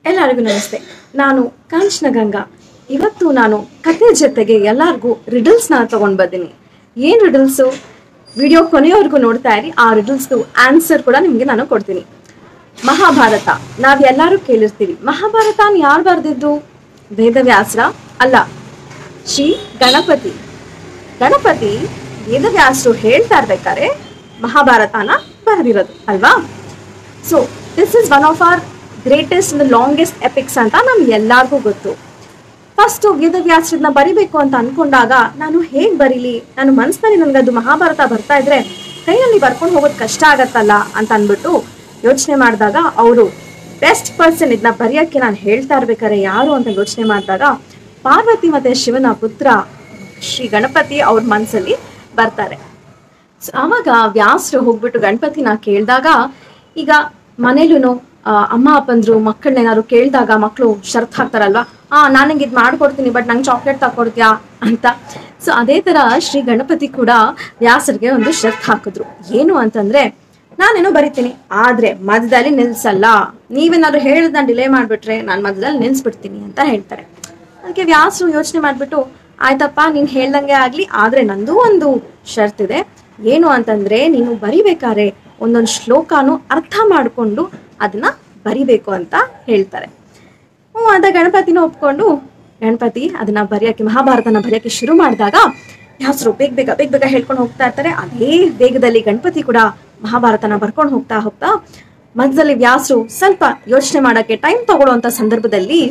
ಎಲ್ಲರಿಗೂ ನಮಸ್ತೆ. ನಾನು ಕಾಂಚನ ಗಂಗಾ. ಇವತ್ತು ನಾನು ಕತೆ ಜೊತೆಗೆ ಎಲ್ಲರಿಗೂ ರಿಡಲ್ಸ್ನ ತಗೊಂಡು ಬಂದಿನಿ. ಏನು ರಿಡಲ್ಸು? ವಿಡಿಯೋ ಕೊನೆಯವರೆಗೂ ನೋಡ್ತಾ ಇರಿ. ಆ ರಿಡಲ್ಸ್ದು ಆನ್ಸರ್ ಕೂಡ ನಿಮಗೆ ನಾನು ಕೊಡ್ತೀನಿ. ಮಹಾಭಾರತ ನಾವೆಲ್ಲರೂ ಕೇಳಿರ್ತೀವಿ. ಮಹಾಭಾರತ ಯಾರು ಬರೆದಿದ್ರು? ವೇದವ್ಯಾಸರ? ಅಲ್ಲ, ಶ್ರೀ ಗಣಪತಿ. ಗಣಪತಿ ವೇದವ್ಯಾಸರು ಹೇಳ್ತಾ ಇರ್ಬೇಕಾದ್ರೆ ಮಹಾಭಾರತನ ಬರೆದಿರೋದು ಅಲ್ವಾ? So this is one of our greatest and longest epics ಅಂತ ನಮ್ಗೆ ಎಲ್ಲರಿಗೂ ಗೊತ್ತು. ಫಸ್ಟ್ ವೇದವ್ಯಾಸರನ್ನ ಬರಿಬೇಕು ಅಂತ ಅನ್ಕೊಂಡಾಗ ನಾನು ಹೇಗೆ ಬರೀಲಿ, ನಾನು ಮನಸ್ಸಿನಲ್ಲಿ ನನಗದು ಮಹಾಭಾರತ ಬರ್ತಾ ಇದ್ರೆ ಕೈಯಲ್ಲಿ ಬರ್ಕೊಂಡು ಹೋಗೋದು ಕಷ್ಟ ಆಗತ್ತಲ್ಲ ಅಂತ ಅಂದ್ಬಿಟ್ಟು ಯೋಚನೆ ಮಾಡಿದಾಗ ಅವರು ಬೆಸ್ಟ್ ಪರ್ಸನ್ ಇದನ್ನ ಬರೆಯೋಕ್ಕೆ ನಾನು ಹೇಳ್ತಾ ಇರ್ಬೇಕಾದ್ರೆ ಯಾರು ಅಂತ ಯೋಚನೆ ಮಾಡಿದಾಗ ಪಾರ್ವತಿ ಮತ್ತೆ ಶಿವನ ಪುತ್ರ ಶ್ರೀ ಗಣಪತಿ ಅವ್ರ ಮನಸ್ಸಲ್ಲಿ ಬರ್ತಾರೆ. ಸೊ ಆವಾಗ ವ್ಯಾಸರು ಹೋಗ್ಬಿಟ್ಟು ಗಣಪತಿನ ಕೇಳಿದಾಗ, ಈಗ ಮನೇಲೂ ಅಮ್ಮ ಅಪ್ಪಂದ್ರು ಮಕ್ಕಳನ್ನೇನಾದ್ರು ಕೇಳಿದಾಗ ಮಕ್ಕಳು ಶರ್ತ್ ಹಾಕ್ತಾರಲ್ವಾ, ನಾನು ನಿಂಗೆ ಇದು ಮಾಡ್ಕೊಡ್ತೀನಿ ಬಟ್ ನಂಗೆ ಚಾಕ್ಲೇಟ್ ತಗೊಡ್ತೀಯಾ ಅಂತ. ಸೊ ಅದೇ ತರ ಶ್ರೀ ಗಣಪತಿ ಕೂಡ ವ್ಯಾಸರಿಗೆ ಒಂದು ಶರ್ತ್ ಹಾಕಿದ್ರು. ಏನು ಅಂತಂದ್ರೆ, ನಾನೇನೋ ಬರಿತೀನಿ ಆದ್ರೆ ಮಧ್ಯದಲ್ಲಿ ನಿಲ್ಸಲ್ಲ, ನೀವೇನಾದ್ರು ಹೇಳಿದ್ನ ಡಿಲೇ ಮಾಡ್ಬಿಟ್ರೆ ನಾನು ಮಧ್ಯದಲ್ಲಿ ನಿಲ್ಸ್ಬಿಡ್ತೀನಿ ಅಂತ ಹೇಳ್ತಾರೆ. ಅದಕ್ಕೆ ವ್ಯಾಸರು ಯೋಚನೆ ಮಾಡ್ಬಿಟ್ಟು, ಆಯ್ತಪ್ಪ ನೀನ್ ಹೇಳ್ದಂಗೆ ಆಗ್ಲಿ, ಆದ್ರೆ ನಂದು ಒಂದು ಶರ್ತ್ ಇದೆ. ಏನು ಅಂತಂದ್ರೆ, ನೀನು ಬರಿಬೇಕಾದ್ರೆ ಒಂದೊಂದು ಶ್ಲೋಕನು ಅರ್ಥ ಮಾಡಿಕೊಂಡು ಅದನ್ನ ಬರಿಬೇಕು ಅಂತ ಹೇಳ್ತಾರೆ. ಅದ ಗಣಪತಿನ ಒಪ್ಕೊಂಡು ಗಣಪತಿ ಅದನ್ನ ಬರೆಯಕ್ಕೆ, ಮಹಾಭಾರತನ ಬರೆಯಕ್ಕೆ ಶುರು ಮಾಡಿದಾಗ ವ್ಯಾಸರು ಬೇಗ ಬೇಗ ಬೇಗ ಬೇಗ ಹೇಳ್ಕೊಂಡು ಹೋಗ್ತಾ ಇರ್ತಾರೆ. ಅದೇ ವೇಗದಲ್ಲಿ ಗಣಪತಿ ಕೂಡ ಮಹಾಭಾರತನ ಬರ್ಕೊಂಡು ಹೋಗ್ತಾ ಹೋಗ್ತಾ ಮಧ್ಯದಲ್ಲಿ ವ್ಯಾಸರು ಸ್ವಲ್ಪ ಯೋಚನೆ ಮಾಡಕ್ಕೆ ಟೈಮ್ ತಗೊಳ್ಳೋಂಥ ಸಂದರ್ಭದಲ್ಲಿ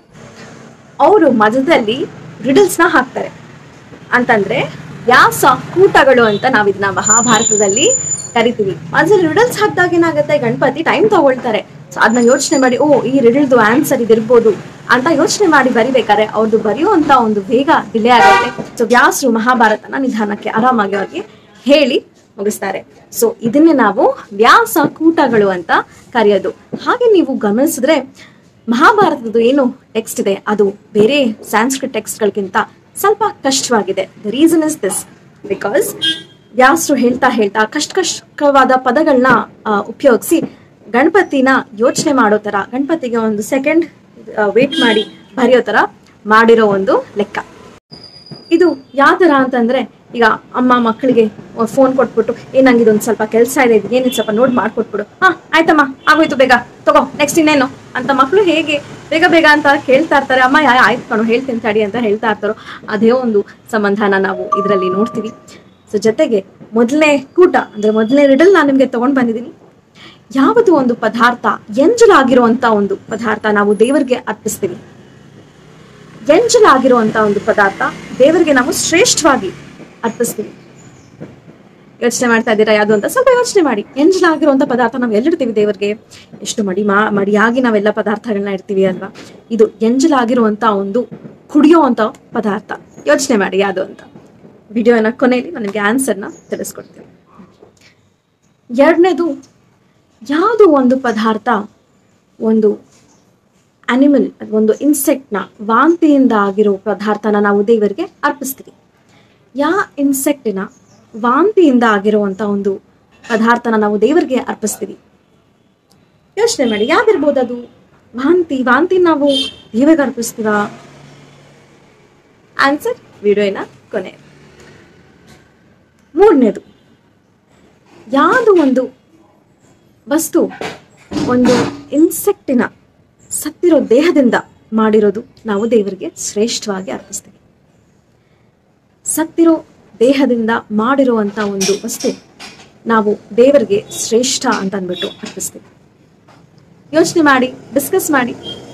ಅವರು ಮಧ್ಯದಲ್ಲಿ ರಿಡಲ್ಸ್ನ ಹಾಕ್ತಾರೆ. ಅಂತಂದ್ರೆ ವ್ಯಾಸ ಕೂಟಗಳು ಅಂತ ನಾವ್ ಇದನ್ನ ಮಹಾಭಾರತದಲ್ಲಿ ಕರಿತೀವಿ. ಮಧ್ಯದಲ್ಲಿ ರಿಡಲ್ಸ್ ಹಾಕಿದಾಗ ಏನಾಗುತ್ತೆ, ಗಣಪತಿ ಟೈಮ್ ತಗೊಳ್ತಾರೆ. ಸೊ ಅದನ್ನ ಯೋಚನೆ ಮಾಡಿ, ಈ ರಿಡಲ್ದು ಆನ್ಸರ್ ಇದಿರ್ಬೋದು ಅಂತ ಯೋಚನೆ ಮಾಡಿ ಬರಿಬೇಕಾದ್ರೆ ಅವ್ರದ್ದು ಬರೆಯುವಂತ ಒಂದು ವೇಗ ಡಿಲೇ ಆಗುತ್ತೆ. ಸೊ ವ್ಯಾಸರು ಮಹಾಭಾರತನ ನಿಧಾನಕ್ಕೆ ಆರಾಮಾಗಿ ಅವ್ರಿಗೆ ಹೇಳಿ ಮುಗಿಸ್ತಾರೆ. ಸೊ ಇದನ್ನೇ ನಾವು ವ್ಯಾಸ ಕೂಟಗಳು ಅಂತ ಕರೆಯೋದು. ಹಾಗೆ ನೀವು ಗಮನಿಸಿದ್ರೆ ಮಹಾಭಾರತದ ಏನು ಟೆಕ್ಸ್ಟ್ ಇದೆ ಅದು ಬೇರೆ ಸಂಸ್ಕೃತ ಟೆಕ್ಸ್ಟ್ಗಳಿಗಿಂತ ಸ್ವಲ್ಪ ಕಷ್ಟವಾಗಿದೆ. The reason is this, because ವ್ಯಾಸರು ಹೇಳ್ತಾ ಹೇಳ್ತಾ ಕಷ್ಟವಾದ ಪದಗಳನ್ನ ಉಪಯೋಗಿಸಿ ಗಣಪತಿನ ಯೋಚನೆ ಮಾಡೋ ತರ, ಗಣಪತಿಗೆ ಒಂದು ಸೆಕೆಂಡ್ ವೇಟ್ ಮಾಡಿ ಬರೆಯೋ ತರ ಮಾಡಿರೋ ಒಂದು ಲೆಕ್ಕ ಇದು. ಯಾವ ತರ ಅಂತಂದ್ರೆ, ಈಗ ಅಮ್ಮ ಮಕ್ಕಳಿಗೆ ಫೋನ್ ಕೊಟ್ಬಿಟ್ಟು, ನಂಗಿದೊಂದು ಸ್ವಲ್ಪ ಕೆಲಸ ಇದೆ, ಏನಿದ್ ಸ್ವಲ್ಪ ನೋಡಿ ಮಾಡ್ಕೊಟ್ಬಿಡು, ಆಯ್ತಮ್ಮ ಆಗೋಯ್ತು, ಬೇಗ ತಗೋ, ನೆಕ್ಸ್ಟ್ ಇನ್ನೇನು ಅಂತ ಮಕ್ಕಳು ಹೇಗೆ ಬೇಗ ಬೇಗ ಅಂತ ಕೇಳ್ತಾ ಇರ್ತಾರೆ. ಅಮ್ಮ ಆಯ್ತು ಕಣೋ ಹೇಳ್ತೀನಿ ತಡಿ ಅಂತ ಹೇಳ್ತಾ ಇರ್ತಾರೋ, ಅದೇ ಒಂದು ಸಂಬಂಧನ ನಾವು ಇದರಲ್ಲಿ ನೋಡ್ತೀವಿ. ಸೊ ಜೊತೆಗೆ ಮೊದಲನೇ ಕೂಟ ಅಂದ್ರೆ ಮೊದಲನೇ ರಿಡಲ್ ನಾನು ನಿಮ್ಗೆ ತಗೊಂಡ್ ಬಂದಿದ್ದೀನಿ. ಯಾವುದು ಒಂದು ಪದಾರ್ಥ ಎಂಜಲಾಗಿರುವಂತ ಒಂದು ಪದಾರ್ಥ ನಾವು ದೇವರಿಗೆ ಅರ್ಪಿಸ್ತೀವಿ. ಎಂಜಲಾಗಿರುವಂತ ಒಂದು ಪದಾರ್ಥ ದೇವರಿಗೆ ನಾವು ಶ್ರೇಷ್ಠವಾಗಿ ಅರ್ಪಿಸ್ತೀವಿ. ಯೋಚನೆ ಮಾಡ್ತಾ ಇದ್ದೀರಾ ಯಾವುದು ಅಂತ? ಸ್ವಲ್ಪ ಯೋಚನೆ ಮಾಡಿ. ಎಂಜಲಾಗಿರುವಂತ ಪದಾರ್ಥ ನಾವು ಎಲ್ಲಿಡ್ತೀವಿ ದೇವರಿಗೆ? ಎಷ್ಟು ಮಡಿಯಾಗಿ ನಾವೆಲ್ಲ ಪದಾರ್ಥಗಳನ್ನ ಇಡ್ತೀವಿ ಅಲ್ವಾ? ಇದು ಎಂಜಲಾಗಿರುವಂತ ಒಂದು ಕುಡಿಯುವಂತ ಪದಾರ್ಥ. ಯೋಚನೆ ಮಾಡಿ ಯಾವುದು ಅಂತ. ವಿಡಿಯೋನ ಕೊನೆಯಲ್ಲಿ ನಾನು ನಿಮಗೆ ಆನ್ಸರ್ನ ತಿಳಿಸ್ಕೊಡ್ತೀನಿ. ಎರಡನೇದು, ಯಾವುದು ಒಂದು ಪದಾರ್ಥ ಒಂದು ಅನಿಮಲ್, ಒಂದು ಇನ್ಸೆಕ್ಟ್ನ ವಾಂತಿಯಿಂದ ಆಗಿರೋ ಪದಾರ್ಥನ ನಾವು ದೇವರಿಗೆ ಅರ್ಪಿಸ್ತೀವಿ. ಇನ್ಸೆಕ್ಟಿನ ವಾಂತಿಯಿಂದ ಆಗಿರುವಂತ ಒಂದು ಪದಾರ್ಥನ ನಾವು ದೇವರಿಗೆ ಅರ್ಪಿಸ್ತೀವಿ. ಯೋಚನೆ ಮಾಡಿ, ಯಾವ್ದಿರ್ಬೋದು ಅದು? ವಾಂತಿ ನಾವು ದೇವರಿಗೆ ಅರ್ಪಿಸ್ತೀವ? ಆನ್ಸರ್ ವಿಡಿಯೋನ ಕೊನೆ. ಮೂರನೇದು, ಯಾವುದು ಒಂದು ವಸ್ತು ಒಂದು ಇನ್ಸೆಕ್ಟಿನ ಸತ್ತಿರೋ ದೇಹದಿಂದ ಮಾಡಿರೋದು ನಾವು ದೇವರಿಗೆ ಶ್ರೇಷ್ಠವಾಗಿ ಅರ್ಪಿಸ್ತೀವಿ. ಸತ್ತಿರೋ ದೇಹದಿಂದ ಮಾಡಿರುವಂತ ಒಂದು ವಸ್ತು ನಾವು ದೇವರಿಗೆ ಶ್ರೇಷ್ಠ ಅಂತ ಅಂದ್ಬಿಟ್ಟು ಅರ್ಪಿಸ್ತೀವಿ. ಯೋಚನೆ ಮಾಡಿ, ಡಿಸ್ಕಸ್ ಮಾಡಿ.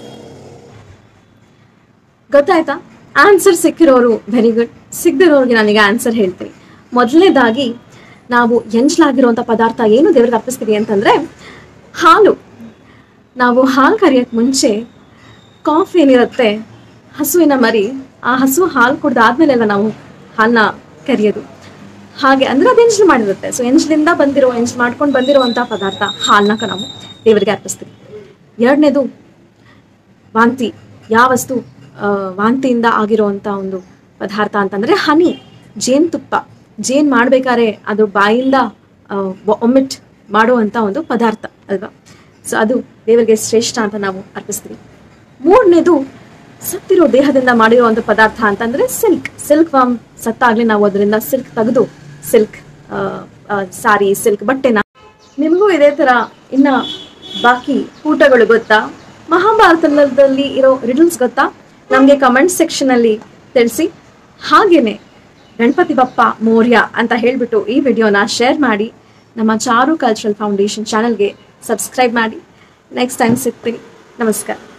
ಗೊತ್ತಾಯ್ತಾ? ಆನ್ಸರ್ ಸಿಕ್ಕಿರೋರು ವೆರಿ ಗುಡ್, ಸಿಗದಿರೋರಿಗೆ ನಾನೀಗ ಆನ್ಸರ್ ಹೇಳ್ತೀನಿ. ಮೊದಲನೇದಾಗಿ, ನಾವು ಎಂಜಲಾಗಿರುವಂಥ ಪದಾರ್ಥ ಏನು ದೇವರಿಗೆ ಅರ್ಪಿಸ್ತೀವಿ ಅಂತಂದ್ರೆ ಹಾಲು. ನಾವು ಹಾಲು ಕರಿಯೋಕ್ಕೆ ಮುಂಚೆ ಕಾಫಿ ಏನಿರುತ್ತೆ, ಹಸುವಿನ ಮರಿ, ಆ ಹಸು ಹಾಲು ಕುಡ್ದಾದ್ಮೇಲೆ ಎಲ್ಲ ನಾವು ಹಾಲನ್ನ ಕರಿಯೋದು. ಹಾಗೆ ಅಂದ್ರೆ ಅದು ಎಂಜಲು ಮಾಡಿರುತ್ತೆ. ಸೊ ಎಂಜಲಿಂದ ಎಂಜಲು ಮಾಡ್ಕೊಂಡು ಬಂದಿರುವಂಥ ಪದಾರ್ಥ ಹಾಲನ್ನ ನಾವು ದೇವರಿಗೆ ಅರ್ಪಿಸ್ತೀವಿ. ಎರಡನೇದು, ವಾಂತಿ. ಯಾವ ವಸ್ತು ವಾಂತಿಯಿಂದ ಆಗಿರುವಂಥ ಒಂದು ಪದಾರ್ಥ ಅಂತಂದ್ರೆ ಹನಿ, ಜೇನುತುಪ್ಪ. ಜೇನ್ ಮಾಡ್ಬೇಕಾದ್ರೆ ಅದು ಬಾಯಿಂದ ಒಮಿಟ್ ಮಾಡುವಂತ ಒಂದು ಪದಾರ್ಥ ಅಲ್ವಾ? ಸೊ ಅದು ದೇವರಿಗೆ ಶ್ರೇಷ್ಠ ಅಂತ ನಾವು ಅರ್ಪಿಸ್ತೀವಿ. ಮೂರನೇದು ಸತ್ತಿರೋ ದೇಹದಿಂದ ಮಾಡಿರುವಂಥ ಪದಾರ್ಥ ಅಂತಂದ್ರೆ ಸಿಲ್ಕ್ ವರ್ಮ್ ಸತ್ತಾಗ್ಲಿ ನಾವು ಅದರಿಂದ ಸಿಲ್ಕ್ ತೆಗೆದು ಸಿಲ್ಕ್ ಸಾರಿ ಸಿಲ್ಕ್ ಬಟ್ಟೆನ. ನಿಮಗೂ ಇದೇ ತರ ಇನ್ನ ಬಾಕಿ ಊಟಗಳು ಗೊತ್ತಾ? ಮಹಾಭಾರತದಲ್ಲಿ ಇರೋ ರಿಡಲ್ಸ್ ಗೊತ್ತಾ? ನಮಗೆ ಕಮೆಂಟ್ ಸೆಕ್ಷನ್ ಅಲ್ಲಿ ತಿಳಿಸಿ. ಹಾಗೇನೆ ಗಣಪತಿ ಬಪ್ಪ ಮೌರ್ಯ ಅಂತ ಹೇಳ್ಬಿಟ್ಟು ಈ ವಿಡಿಯೋನ ಶೇರ್ ಮಾಡಿ. ನಮ್ಮ ಚಾರು ಕಲ್ಚರಲ್ ಫೌಂಡೇಶನ್ ಚಾನಲ್ಗೆ ಸಬ್ಸ್ಕ್ರೈಬ್ ಮಾಡಿ. ನೆಕ್ಸ್ಟ್ ಟೈಮ್ ಸಿಗ್ತೀನಿ. ನಮಸ್ಕಾರ.